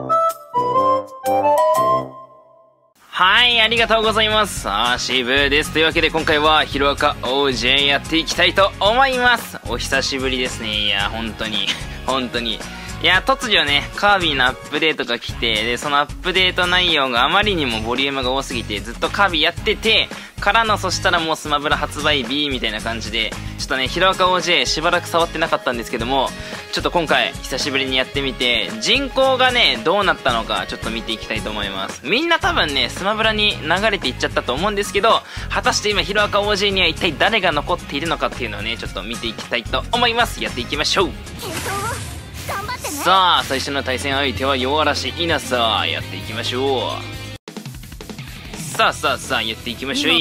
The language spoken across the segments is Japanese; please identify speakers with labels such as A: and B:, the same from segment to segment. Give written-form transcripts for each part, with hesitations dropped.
A: はい、ありがとうございます。シブです。というわけで今回はヒロアカ OJ やっていきたいと思います。お久しぶりですね。いや、本当に。いや、突如ね、カービィのアップデートが来て、で、そのアップデート内容があまりにもボリュームが多すぎて、ずっとカービィやってて、からの、そしたらもうスマブラ発売 B みたいな感じで、ちょっとね、ヒロアカ OJ しばらく触ってなかったんですけども、ちょっと今回、久しぶりにやってみて、人口がね、どうなったのか、ちょっと見ていきたいと思います。みんな多分ね、スマブラに流れていっちゃったと思うんですけど、果たして今、ヒロアカ OJ には一体誰が残っているのかっていうのをね、ちょっと見ていきたいと思います。やっていきましょう。さあ、最初の対戦相手は夜嵐稲さ。やっていきましょう。さあ、やっていきましょう。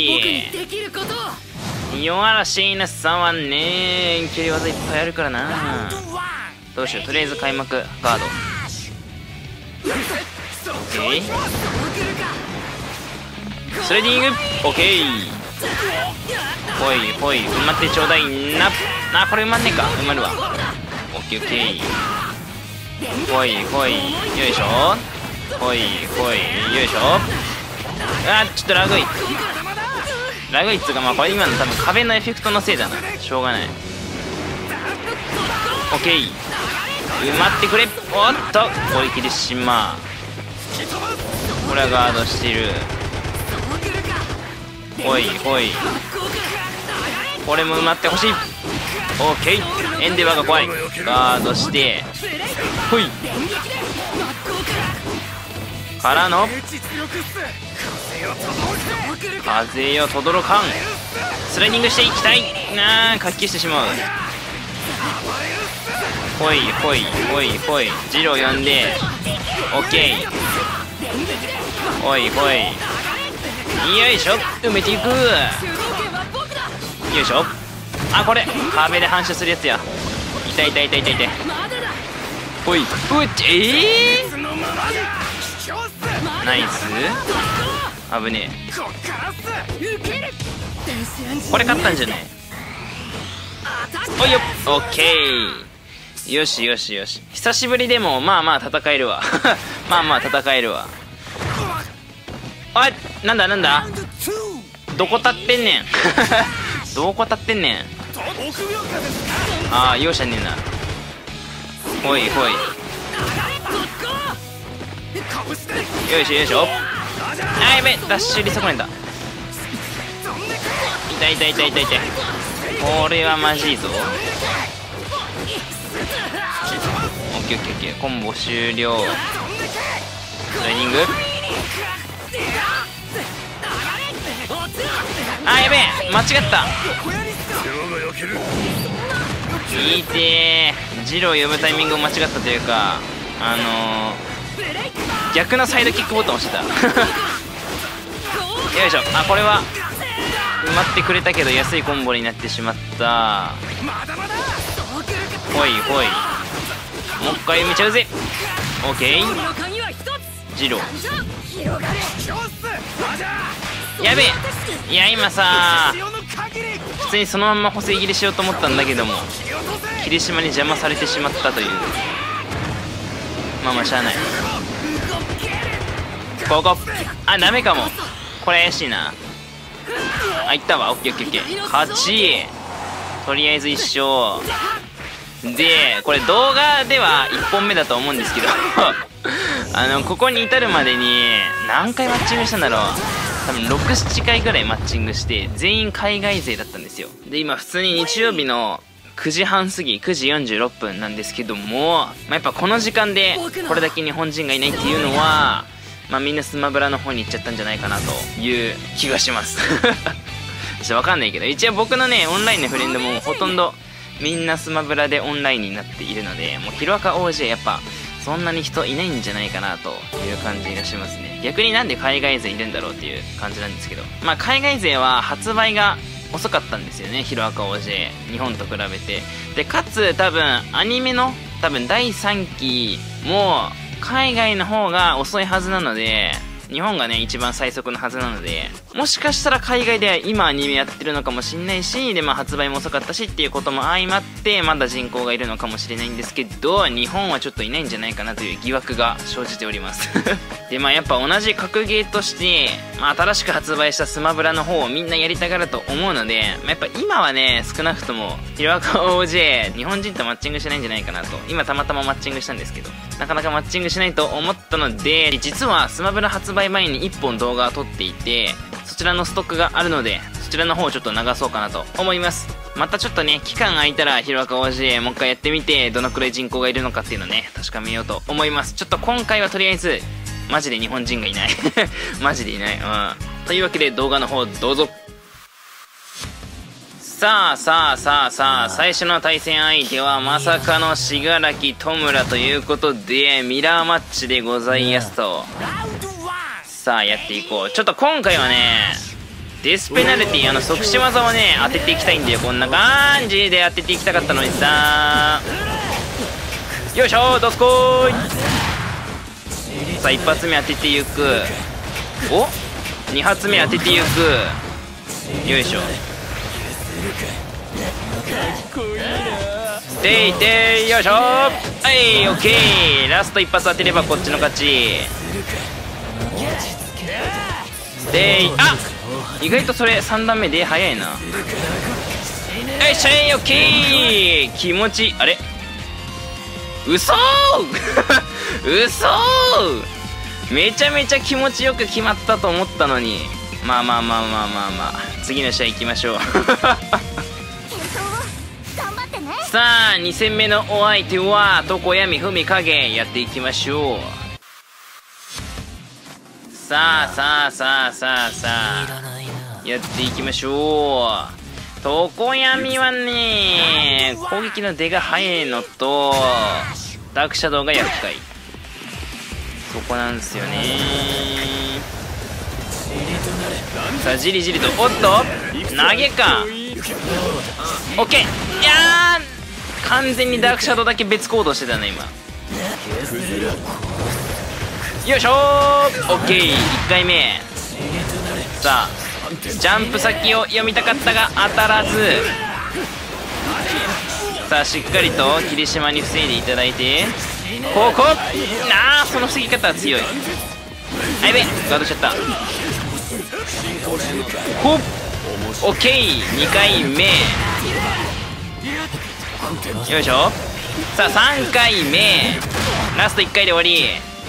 A: 夜嵐稲さんはね、蹴り技いっぱいあるからな。どうしよう、とりあえず開幕ガード。オッケー。スライディング。オッケー。ほい、埋まってちょうだいな。これ埋まんねえか。埋まるわ。オッケー。ほい、よいしょ。ほい、よいしょ。ちょっとラグいっつうか、まあこれ今の多分壁のエフェクトのせいだな。しょうがない。オッケー。埋まってくれ。おっと、追い切りしまう。これはガードしてる。ほい。これも埋まってほしい。オッケー。エンデバーが怖い。ガードしてほいからの風よとどろかん。スライディングしていきたいな。かき消してしまう。ほいジロー呼んでオッケー。ほいよいしょ。埋めていく。よいしょ。これ壁で反射するやつや。痛い。ほい。ナイス。危ねえ。これ勝ったんじゃない。おいよ。オッケー。よし。久しぶりでもまあ戦えるわ。戦えるわ。なんだどこ立ってんねん。容赦ねえな。ほいよいしょ。やべ、ダッシュリ損ねた。痛い。これはマジいぞ。オッケー。コンボ終了。スライディング。やべえ、間違った。いいてー。ジロー呼ぶタイミングを間違ったというか、逆のサイドキックボタン押してた。よいしょ。これは埋まってくれたけど安いコンボになってしまった。ほいもう一回埋めちゃうぜ。オッケー。ジローやべえ。いや今さ普通にそのまんま補正切りしようと思ったんだけども、霧島に邪魔されてしまったという。まあしゃあない。ここダメかも。これ怪しいな。いったわ。オッケー。勝ち。とりあえず1勝で、これ動画では1本目だと思うんですけどここに至るまでに何回マッチングしたんだろう。多分6、7回ぐらいマッチングして全員海外勢だったんですよ。で今普通に日曜日の9時半過ぎ、9時46分なんですけども、やっぱこの時間でこれだけ日本人がいないっていうのはみんなスマブラの方に行っちゃったんじゃないかなという気がしますちょっとわかんないけど、一応僕のねオンラインのフレンドもほとんどみんなスマブラでオンラインになっているので、もうヒロアカ OJ やっぱそんなに人いないんじゃないかなという感じがしますね。逆になんで海外勢いるんだろうっていう感じなんですけど、海外勢は発売が遅かったんですよね、ヒロアカ OJ 日本と比べて。でかつ多分アニメの第3期も海外の方が遅いはずなので、 日本がね一番最速のはずなので、もしかしたら海外では今アニメやってるのかもしんないし、で発売も遅かったしっていうことも相まってまだ人口がいるのかもしれないんですけど、日本はちょっといないんじゃないかなという疑惑が生じておりますでやっぱ同じ格ゲーとして、新しく発売したスマブラの方をみんなやりたがると思うので、やっぱ今はね少なくともヒロアカ OJ 日本人とマッチングしないんじゃないかなと。今たまたまマッチングしたんですけど、なかなかマッチングしないと思ったので、実はスマブラ発売前に1本動画を撮っていて、そちらのストックがあるのでそちらの方をちょっと流そうかなと思います。またちょっとね期間空いたらヒロアカ OJ もう一回やってみて、どのくらい人口がいるのかっていうのをね確かめようと思います。ちょっと今回はとりあえずマジで日本人がいないマジでいない。というわけで動画の方どうぞ。さあ最初の対戦相手はまさかの信楽戸村ということで、ミラーマッチでございますと。さあやっていこう。ちょっと今回はねデスペナルティ即死技をね当てていきたいんだよ。こんな感じで当てていきたかったのにさ。よいしょどすこーい。さあ1発目当てていく。お2発目当てていく。よいしょていていよいしょ。はいオッケー。ラスト1発当てればこっちの勝ちで、意外とそれ3段目で早いな。よいしょいオッケー。気持ちあれ嘘嘘めちゃめちゃ気持ちよく決まったと思ったのに。まあ次の試合行きましょうさあ2戦目のお相手は床闇文影やっていきましょう。さあやっていきましょう。床闇はね攻撃の出が早いのとダークシャドウが厄介、そこなんですよね。さあじりじりと、おっと投げか。オッケー。いやー完全にダークシャドウだけ別行動してたね今。よいしょーオッケー。1回目さあジャンプ先を読みたかったが当たらず。さあしっかりと霧島に防いでいただいて、ここその防ぎ方は強い。あやべガードしちゃった。ほっオッケー。2回目よいしょ。さあ3回目ラスト1回で終わり。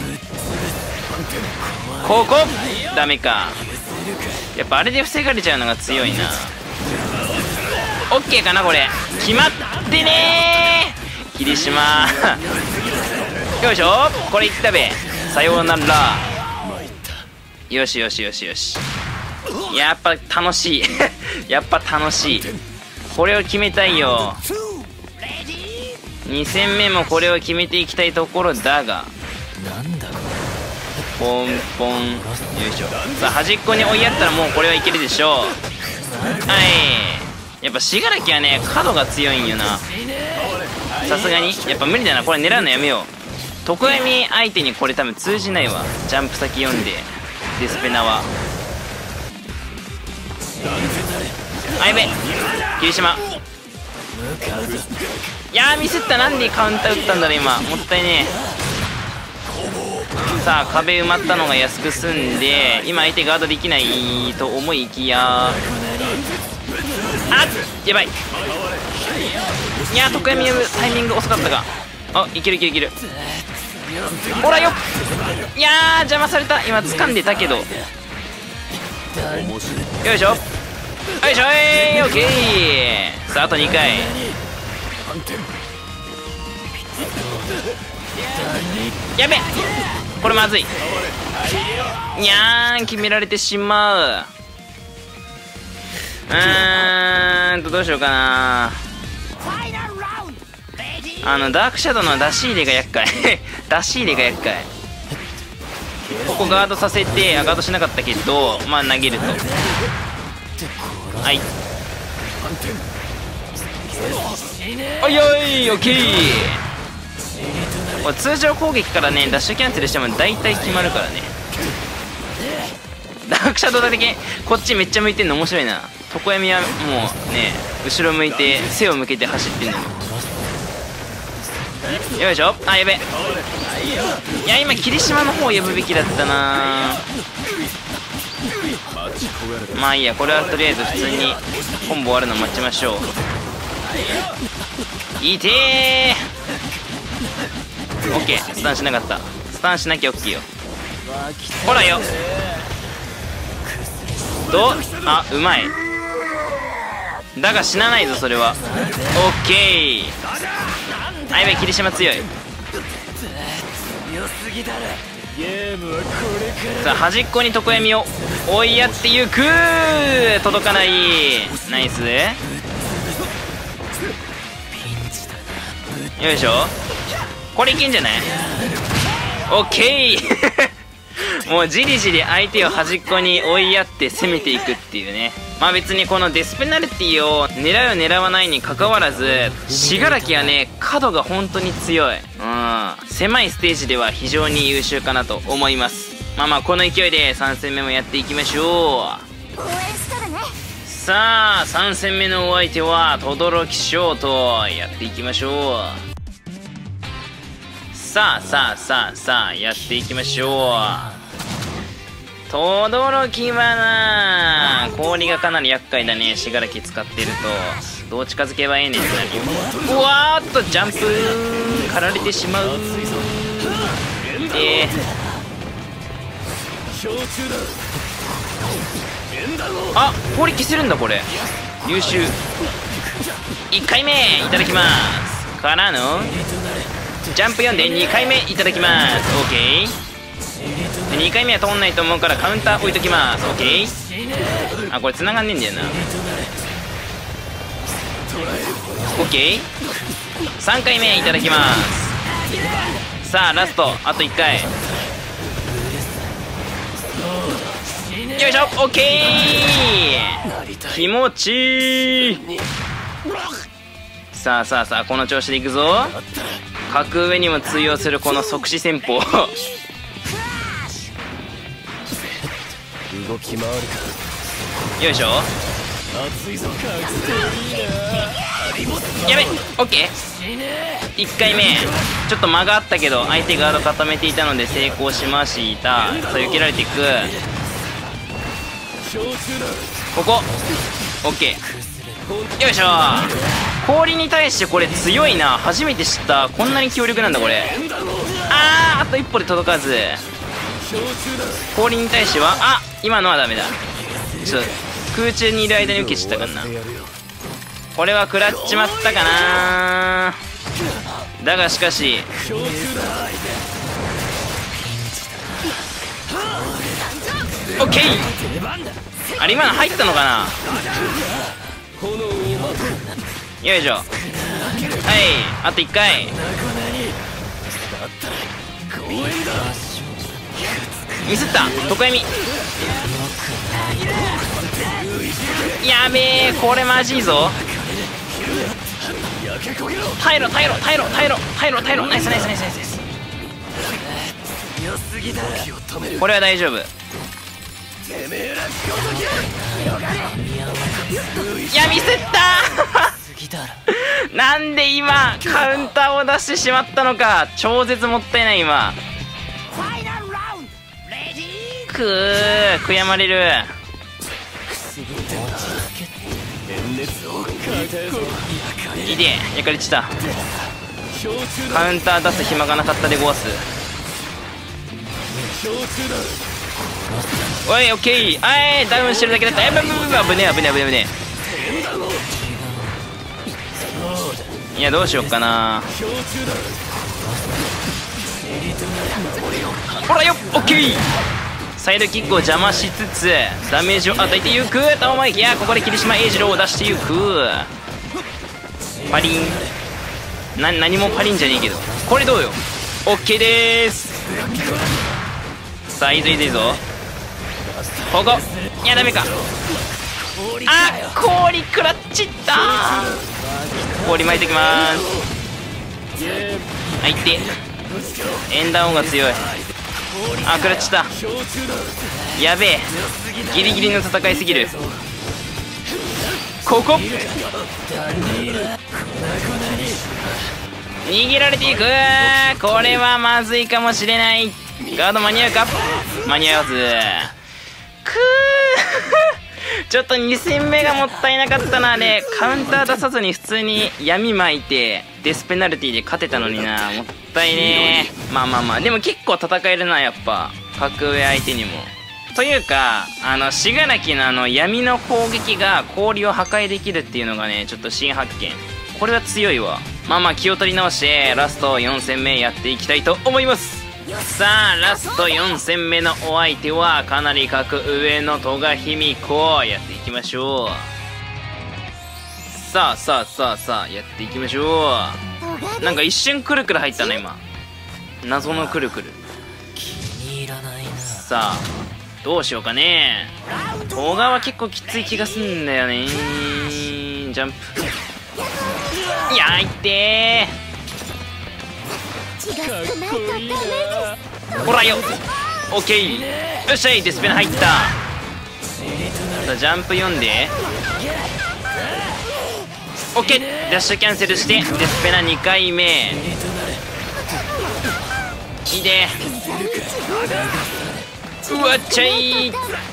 A: ここダメか。やっぱあれで防がれちゃうのが強いな。オッケーかなこれ。決まってねー霧島よいしょこれいったべ。さようなら。よしやっぱ楽しいやっぱ楽しい。これを決めたいよ。2戦目もこれを決めていきたいところだが、ポンポンよいしょ。さあ端っこに追いやったらもうこれはいけるでしょう。はいやっぱ信楽はね角が強いんよな。さすがにやっぱ無理だなこれ。狙うのやめよう。床闇相手にこれ多分通じないわ。ジャンプ先読んでデスペナは。あやべ霧島。いやーミスった。なんでカウンター打ったんだろう今。もったいねえ。さあ壁埋まったのが安く済んで今相手ガードできないと思いきや、やばい。いや床闇タイミング遅かったが、いけるほらよっ。いやー邪魔された。今掴んでたけど。よいしょオッケー。さああと2回。やべこれまずい。にゃーん決められてしまう。どうしようかな。ダークシャドウの出し入れが厄介出し入れが厄介。ここガードさせてガードしなかったけど投げると。はいおいおいオッケー。これ通常攻撃からねダッシュキャンセルしても大体決まるからね。 ダークシャドウだけこっちめっちゃ向いてんの面白いな。常闇はもうね後ろ向いて背を向けて走ってんのよいしょ。あ、やべ。いや今霧島の方を呼ぶべきだったな。まあいいや、これはとりあえず普通にコンボ終わるの待ちましょう。いてー。オッケー、スタンしなかった。スタンしなきゃオッケーよ。ほらよ。あ、うまい。だが死なないぞそれは。オッケー。あ、やべ、霧島強い。さあ端っこに常闇を追いやってゆく。届かない。ナイス。よいしょ。これいけんじゃない？オッケーもうじりじり相手を端っこに追いやって攻めていくっていうね。まあ別にこのデスペナルティを狙う狙わないにかかわらず、信楽はね角が本当に強い。狭いステージでは非常に優秀かなと思います。まあこの勢いで3戦目もやっていきましょう。さあ3戦目のお相手は轟翔とやっていきましょう。さあやっていきましょう。轟はな氷がかなり厄介だね。信楽使ってるとどう近づけばええねんってなるよ。うわーっとジャンプ狩られてしまう。あ、氷消せるんだこれ。優秀。1回目いただきますからのジャンプ読んで2回目いただきます。 OK。 2回目は通んないと思うからカウンター置いときます。 OK。 あ、これ繋がんねえんだよな。 OK。 3回目いただきます。さあラストあと1回。よいしょ。 OK。 気持ちいい。さあこの調子でいくぞ。格上にも通用するこの即死戦法よいしょ。やべ。 OK。 1回目ちょっと間があったけど相手ガード固めていたので成功しました。さあ避けられていく。ここ OK。 よいしょ。氷に対してこれ強いな。初めて知った。こんなに強力なんだこれ。あと一歩で届かず。氷に対しては今のはダメだ。ちょっと空中にいる間に受けちゃったかな。これは食らっちまったかな。だがしかしオッケー。あれ今の入ったのかな。よいしょ。はい、あと1回。ミスった。常闇。やべえ、これマジいぞ。耐えろ。ナイス。これは大丈夫。いやミスったなんで今カウンターを出してしまったのか。超絶もったいない。今悔やまれる。いで焼かれちった。カウンター出す暇がなかったでごわす。おい、オッケー。ダウンしてるだけだった。危ねえ。いやどうしよっかな。ほらよ、オッケー。サイドキックを邪魔しつつダメージを与えてゆく。タオマイキ。ここで霧島英二郎を出してゆく。パリン。何もパリンじゃねえけど。これどうよ。オッケーでーす。さあいいぞ。ここ。いやダメか。氷食らっちった。氷巻いてきまーす。はいって。エンダーオンが強い。 あ、食らっちゃった。やべえ、ギリギリの戦いすぎる。ここ逃げられていく。これはまずいかもしれない。ガード間に合うか。間に合わず。ちょっと2戦目がもったいなかったな。でカウンター出さずに普通に闇巻いてデスペナルティで勝てたのにな。もったいねー。まあまあまあ、でも結構戦えるな、やっぱ格上相手にも。というか信楽の闇の攻撃が氷を破壊できるっていうのがね、ちょっと新発見。これは強いわ。まあまあ気を取り直してラスト4戦目やっていきたいと思います。さあラスト4戦目のお相手はかなり格上の戸賀卑弥呼。やっていきましょう。さあやっていきましょう。なんか一瞬くるくる入ったな今。謎のくるくる。さあどうしようかね。戸賀は結構きつい気がすんだよね。ジャンプ。いやー、いってー。ほらよ。オッケー。よっしゃい、デスペナ入った。さあジャンプ読んで。オッケー。ダッシュキャンセルしてデスペナ2回目。いいで。うわっちゃい。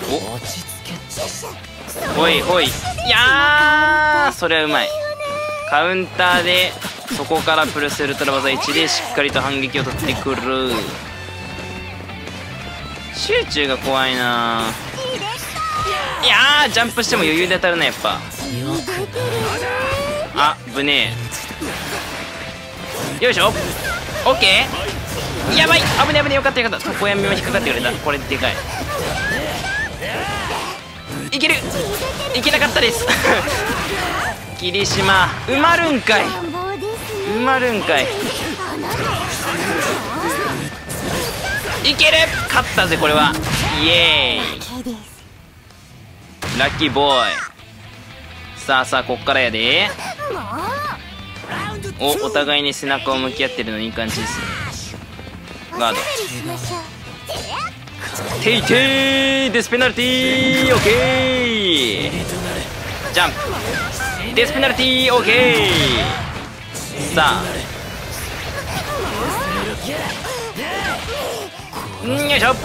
A: おいおい。いやー、それはうまい。カウンターでそこからプルスウルトラ技1でしっかりと反撃を取ってくる。集中が怖いな。いやー、ジャンプしても余裕で当たるなやっぱ。あ、ぶねえ。よいしょ。オッケー。やばい、危ね危ね。よかったよかった。床闇も引っかかってくれた。これでかい。いける。いけなかったです霧島埋まるんかい。埋まるんかい。いける。勝ったぜこれは。イエーイ。ラッキーボーイ。さあさあこっからやで。お互いに背中を向き合ってるのいい感じですね。ガード。テイテイ。デスペナルティー。オッケー。ジャンプ。デスペナルティー。オッケー。さあよいしょ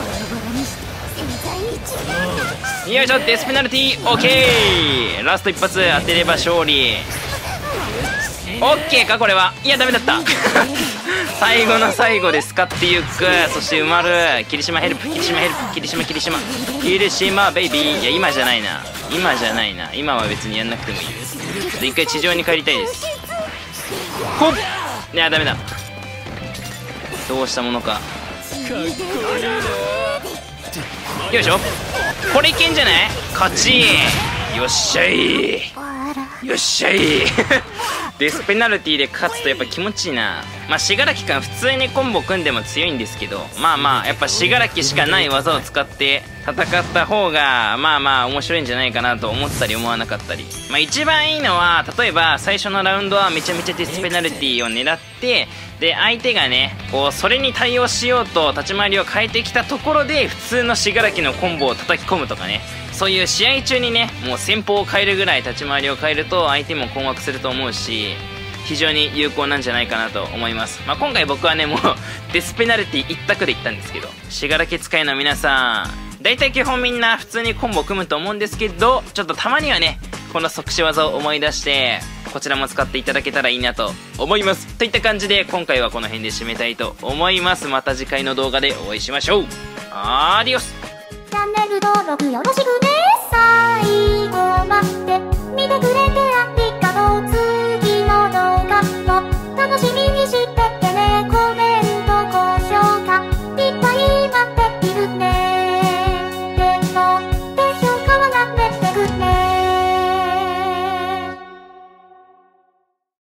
A: よいしょ。デスペナルティー。オッケー。ラスト一発当てれば勝利。オッケーかこれは。いやダメだった最後の最後で使っていく。そして埋まる。霧島ヘルプ。霧島ヘルプ。霧島ベイビー。いや今じゃないな。今は別にやんなくてもいいです。一回地上に帰りたいです。ほっ。いやダメだ。どうしたものか。よいしょ。これいけんじゃない。勝ち。よっしゃい。よっしゃいデスペナルティで勝つとやっぱ気持ちいいな。まあ信楽君普通にコンボ組んでも強いんですけど、まあまあやっぱ信楽しかない技を使って戦った方がまあまあ面白いんじゃないかなと思ったり思わなかったり。まあ一番いいのは例えば最初のラウンドはめちゃめちゃデスペナルティを狙って、で相手がねこうそれに対応しようと立ち回りを変えてきたところで普通の信楽のコンボを叩き込むとかね。そういう試合中にねもう戦法を変えるぐらい立ち回りを変えると相手も困惑すると思うし、非常に有効なんじゃないかなと思います。まあ、今回僕はねもうデスペナルティ一択でいったんですけど、信楽使いの皆さん大体基本みんな普通にコンボ組むと思うんですけど、ちょっとたまにはねこの即死技を思い出してこちらも使っていただけたらいいなと思います。といった感じで今回はこの辺で締めたいと思います。また次回の動画でお会いしましょう。アディオス。
B: チャンネル登録よろしくね。さい